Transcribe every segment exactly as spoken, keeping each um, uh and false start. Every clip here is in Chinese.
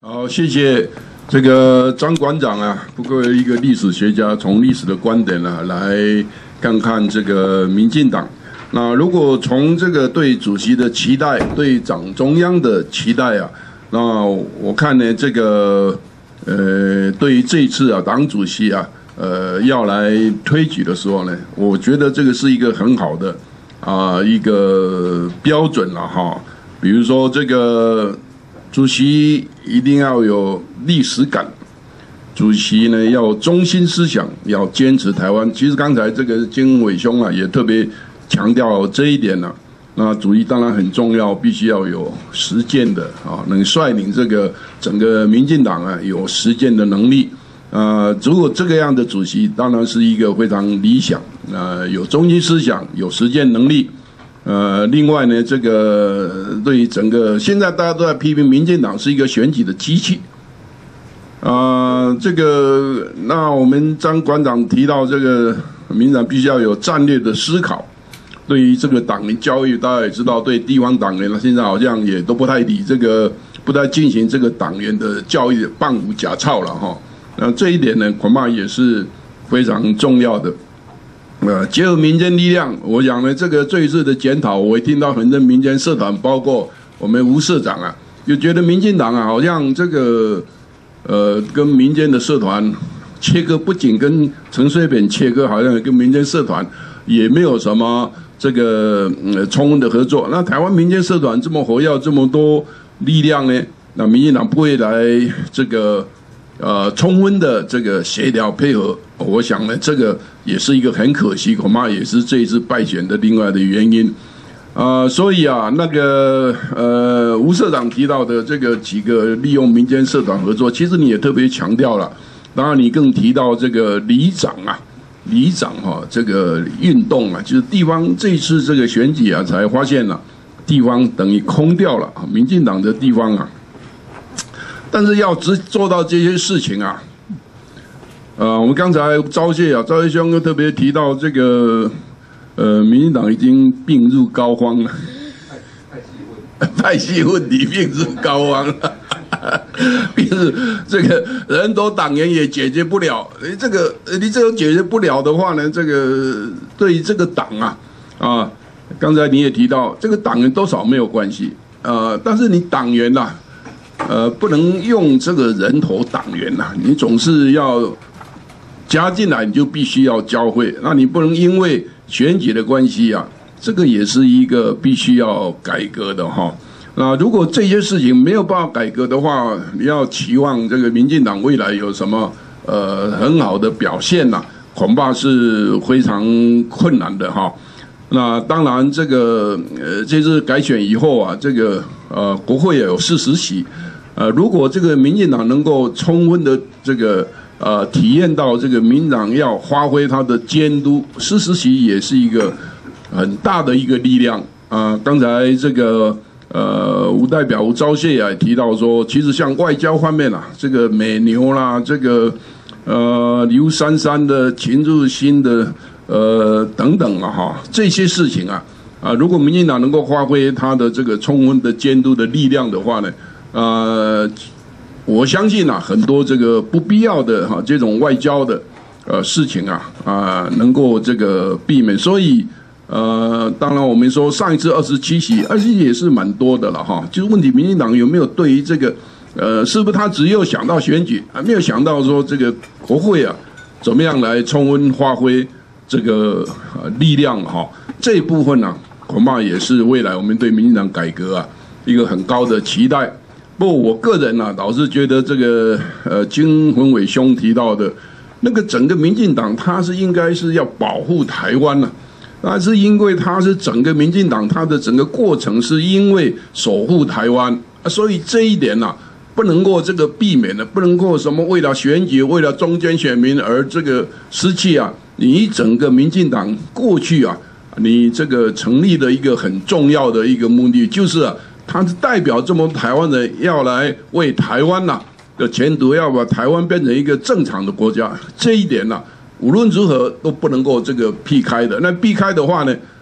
好，谢谢这个张馆长啊。不过一个历史学家，从历史的观点呢、啊，来看看这个民进党。那如果从这个对主席的期待，对党中央的期待啊，那我看呢，这个呃，对于这一次啊，党主席啊，呃，要来推举的时候呢，我觉得这个是一个很好的啊、呃、一个标准了哈。比如说这个。主席一定要有历史感，主席呢要中心思想，要坚持台湾。其实刚才这个金伟兄啊也特别强调这一点了、啊。那主席当然很重要，必须要有实践的啊，能率领这个整个民进党啊有实践的能力。呃，如果这个样的主席，当然是一个非常理想。呃，有中心思想，有实践能力。呃，另外呢，这个对于整个现在大家都在批评民进党是一个选举的机器，啊、呃，这个那我们张馆长提到这个民进党必须要有战略的思考，对于这个党员教育，大家也知道，对地方党员呢，现在好像也都不太理这个，不太进行这个党员的教育，棒骨假操了哈。那这一点呢，恐怕也是非常重要的。呃，结合民间力量，我想呢，这个这一次的检讨，我也听到很多民间社团，包括我们吴社长啊，就觉得民进党啊，好像这个呃，跟民间的社团切割，不仅跟陈水扁切割，好像跟民间社团也没有什么这个呃充分的合作。那台湾民间社团这么活跃，这么多力量呢，那民进党不会来这个。呃，充分的这个协调配合，我想呢，这个也是一个很可惜，恐怕也是这一次败选的另外的原因。啊、呃，所以啊，那个呃，吴社长提到的这个几个利用民间社团合作，其实你也特别强调了。当然，你更提到这个里长啊，里长哈、啊，这个运动啊，就是地方这一次这个选举啊，才发现了、啊、地方等于空掉了啊，民进党的地方啊。但是要只做到这些事情啊，呃，我们刚才昭谢啊，昭谢兄又特别提到这个，呃，民进党已经病入膏肓了，派系问题病入膏肓了，病入这个人多党员也解决不了，你这个你这个解决不了的话呢，这个对于这个党啊啊，刚才你也提到，这个党员多少没有关系，呃，但是你党员呐、啊。呃，不能用这个人头党员呐、啊，你总是要加进来，你就必须要教会。那你不能因为选举的关系啊，这个也是一个必须要改革的哈。那如果这些事情没有办法改革的话，你要期望这个民进党未来有什么呃很好的表现呐、啊，恐怕是非常困难的哈。那当然，这个呃，这次改选以后啊，这个呃，国会也有四十席，呃，如果这个民进党能够充分的这个呃体验到这个民进党要发挥它的监督，四十席也是一个很大的一个力量啊、呃。刚才这个呃吴代表吴钊燮也提到说，其实像外交方面啊，这个美牛啦，这个呃刘珊珊的秦入新的。呃，等等啊，哈，这些事情啊，啊，如果民进党能够发挥他的这个充分的监督的力量的话呢，呃，我相信啊，很多这个不必要的哈、啊、这种外交的呃事情啊啊，能够这个避免。所以呃，当然我们说上一次二十七席，二十七席也是蛮多的了哈。就是问题，民进党有没有对于这个呃，是不是他只有想到选举，还没有想到说这个国会啊，怎么样来充分发挥？这个呃力量哈，这一部分呢、啊，恐怕也是未来我们对民进党改革啊一个很高的期待。不过我个人呢、啊，老是觉得这个呃金文伟兄提到的那个整个民进党，他是应该是要保护台湾呢、啊，那是因为他是整个民进党，他的整个过程是因为守护台湾，所以这一点呢、啊。不能够这个避免的，不能够什么为了选举，为了中间选民而这个失去啊！你整个民进党过去啊，你这个成立的一个很重要的一个目的，就是啊，它是代表这么台湾人要来为台湾呐、啊、的前途，要把台湾变成一个正常的国家。这一点呢、啊，无论如何都不能够这个避开的。那避开的话呢，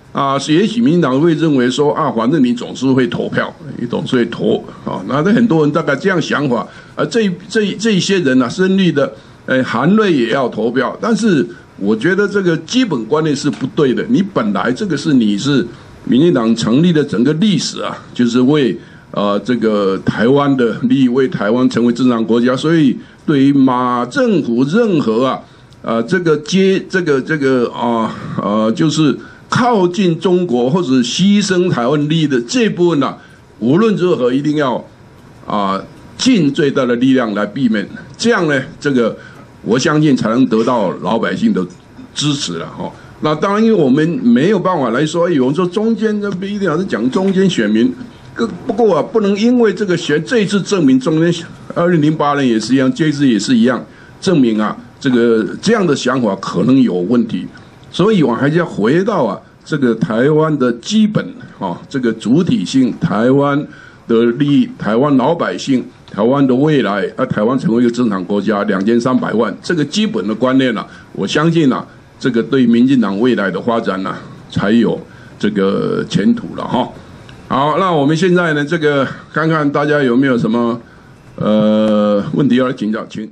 啊，也许民进党会认为说啊，反正你总是会投票，你总是会投啊。那很多人大概这样想法，啊，这这这一些人啊，深绿的，呃，韩瑞也要投票，但是我觉得这个基本观念是不对的。你本来这个是你是民进党成立的整个历史啊，就是为呃这个台湾的利益，为台湾成为正常国家，所以对于马政府任何啊，呃这个接这个这个啊呃就是靠近中国或者牺牲台湾利益的这部分呢、啊，无论如何一定要啊尽最大的力量来避免，这样呢，这个我相信才能得到老百姓的支持了哈。那当然，因为我们没有办法来说，有人说中间这不一定要是讲中间选民，不过啊，不能因为这个选这一次证明中间，二零零八年也是一样，这一次也是一样，证明啊这个这样的想法可能有问题，所以我还是要回到啊这个台湾的基本啊这个主体性，台湾的利益，台湾老百姓。台湾的未来，啊，台湾成为一个正常国家，两千三百万，这个基本的观念呢、啊，我相信啊，这个对民进党未来的发展呢、啊，才有这个前途了哈。好，那我们现在呢，这个看看大家有没有什么呃问题要来请教，请。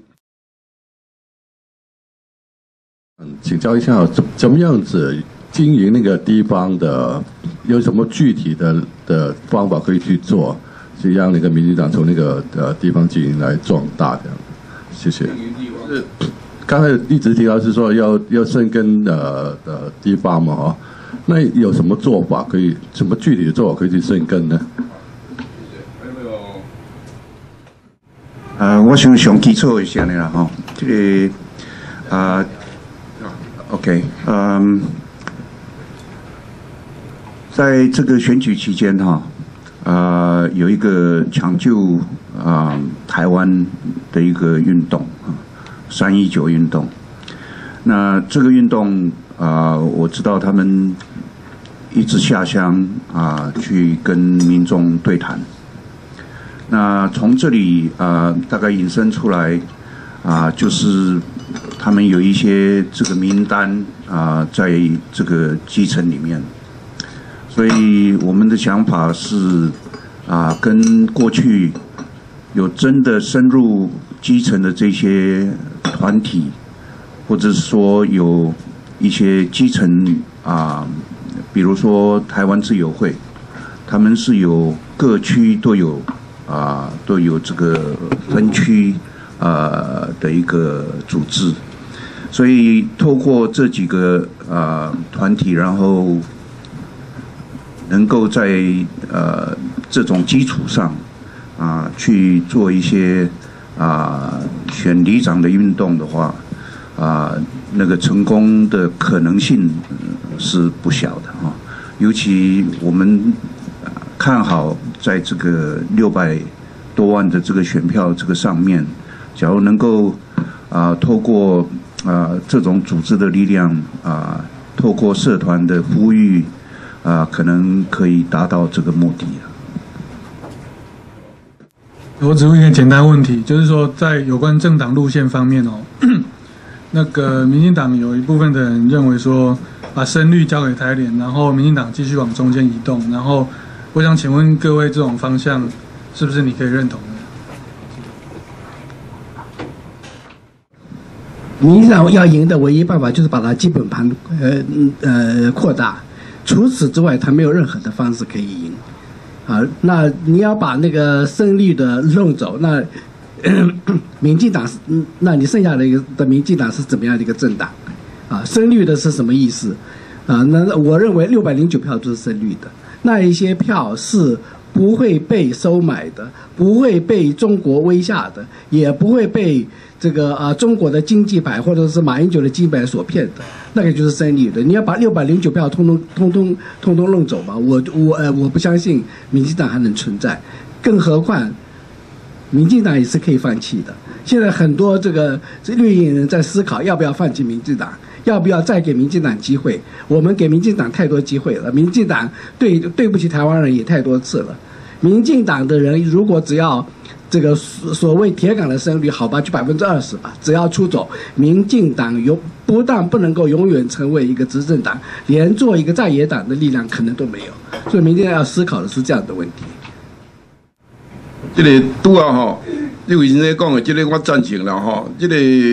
嗯，请教一下，怎怎么样子经营那个地方的，有什么具体的的方法可以去做？是让那个民进党从那个呃地方经营来壮大这样，谢谢。是刚才一直提到是说要要深耕呃的地方嘛哈，那有什么做法可以？什么具体的做法可以去深耕呢？ 还有没有？ 呃，我想上基础一下呢啦哈，这个啊、呃、，OK， 嗯，在这个选举期间哈。呃，有一个抢救啊、呃、台湾的一个运动啊，三一九运动。那这个运动啊、呃，我知道他们一直下乡啊、呃，去跟民众对谈。那从这里啊、呃，大概引申出来啊、呃，就是他们有一些这个名单啊、呃，在这个基层里面。所以我们的想法是，啊，跟过去有真的深入基层的这些团体，或者是说有一些基层啊，比如说台湾自由会，他们是有各区都有啊都有这个分区啊的一个组织，所以透过这几个啊团体，然后。能够在呃这种基础上啊、呃、去做一些啊、呃、选里长的运动的话啊、呃、那个成功的可能性是不小的哈、哦。尤其我们看好在这个六百多万的这个选票这个上面，假如能够啊、呃、透过啊、呃、这种组织的力量啊、呃，透过社团的呼吁。啊、呃，可能可以达到这个目的。 我只问一个简单问题，就是说，在有关政党路线方面哦，那个民进党有一部分的人认为说，把深绿交给台联，然后民进党继续往中间移动。然后，我想请问各位，这种方向是不是你可以认同的？ 民进党要赢的唯一办法就是把它基本盘呃呃扩大。除此之外，他没有任何的方式可以赢，啊，那你要把那个深绿的弄走，那民进党是，那你剩下的一个的民进党是怎么样的一个政党？啊，深绿的是什么意思？啊，那我认为六百零九票都是深绿的，那一些票是不会被收买的，不会被中国威吓的，也不会被这个啊中国的经济牌或者是马英九的经济牌所骗的。那个就是深绿的，你要把六百零九票通通通通通通弄走嘛？我我呃我不相信民进党还能存在，更何况民进党也是可以放弃的。现在很多这个绿营人在思考要不要放弃民进党，要不要再给民进党机会？我们给民进党太多机会了，民进党对对不起台湾人也太多次了。民进党的人如果只要这个所所谓铁杆的胜率，好吧，就百分之二十吧，只要出走，民进党永不但不能够永远成为一个执政党，连做一个在野党的力量可能都没有。所以民进党要思考的是这样的问题。 这个拄啊吼，你为先生讲的，这个我赞成啦吼。这个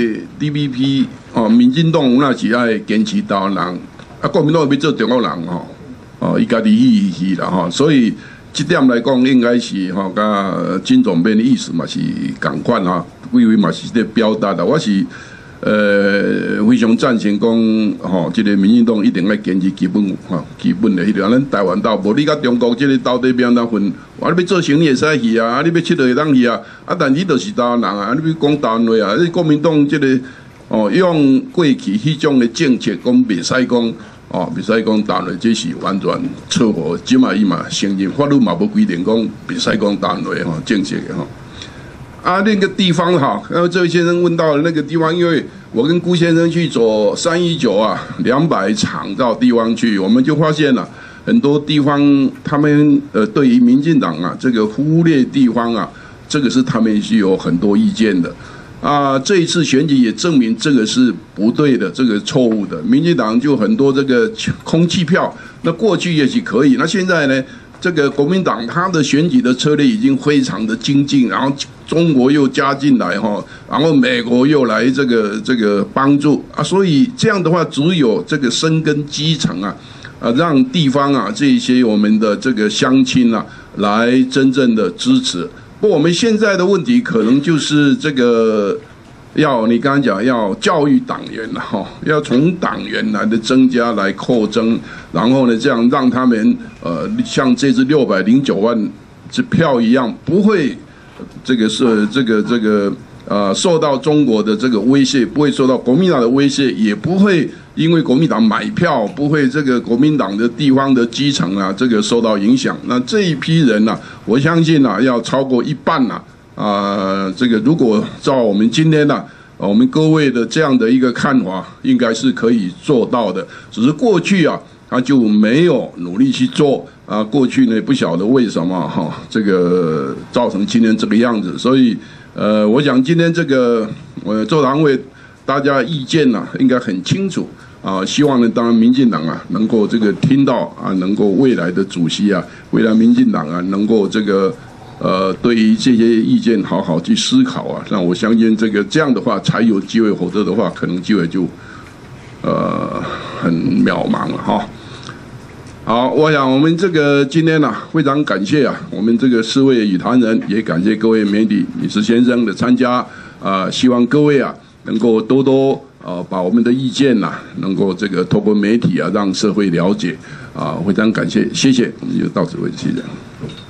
D P P 哦，民进党那是爱坚持台湾人，啊，国民党要做中国人吼，哦，伊家己意去啦吼，所以。这点来讲，应该是吼，甲金总编的意思嘛是同款哈，微微嘛是在表达的。我是呃非常赞成讲吼，这个民进党一定要坚持基本吼基本的迄条，咱台湾岛无你甲中国这个岛底边那分，啊你要做生意会使去啊，啊你要佚佗会当去啊，啊但你就是台湾人啊，你要讲台湾话啊，你国民党这个哦用过去迄种的政策讲袂使讲。哦，袂使讲台湾话，这是完全错误。即嘛伊嘛承认法律嘛无规定讲袂使讲台湾话吼，正确的吼。啊，那个地方哈，然后这位先生问到的那个地方，因为我跟辜先生去走三一九啊，两百场到地方去，我们就发现了很多地方他们呃对于民进党啊这个忽略地方啊，这个是他们是有很多意见的。啊，这一次选举也证明这个是不对的，这个错误的。民进党就很多这个空气票，那过去也许可以，那现在呢，这个国民党他的选举的策略已经非常的精进，然后中国又加进来哈，然后美国又来这个这个帮助啊，所以这样的话，只有这个深耕基层啊，啊，让地方啊这些我们的这个乡亲啊，来真正的支持。不过我们现在的问题可能就是这个，要你刚刚讲要教育党员了哈，要从党员来的增加来扩增，然后呢这样让他们呃像这次六百零九万支票一样，不会这个是这个这个呃受到中国的这个威胁，不会受到国民党的威胁，也不会因为国民党买票，不会这个国民党的地方的基层啊这个受到影响。那这一批人呢、啊，我相信啊要超过一半呐啊、呃，这个如果照我们今天呢、啊。我们各位的这样的一个看法，应该是可以做到的。只是过去啊，他就没有努力去做啊。过去呢，不晓得为什么哈、啊，这个造成今天这个样子。所以，呃，我想今天这个呃座谈会，大家意见呢、啊、应该很清楚啊。希望呢，当然民进党啊能够这个听到啊，能够未来的主席啊，未来民进党啊能够这个。呃，对于这些意见好好去思考啊，那我相信这个这样的话才有机会，否则的话可能机会就呃很渺茫了哈。好，我想我们这个今天呢、啊、非常感谢啊，我们这个四位语坛人，也感谢各位媒体李石先生的参加啊、呃，希望各位啊能够多多呃把我们的意见呐、啊、能够这个透过媒体啊让社会了解啊，非常感谢，谢谢，我们就到此为止，谢谢。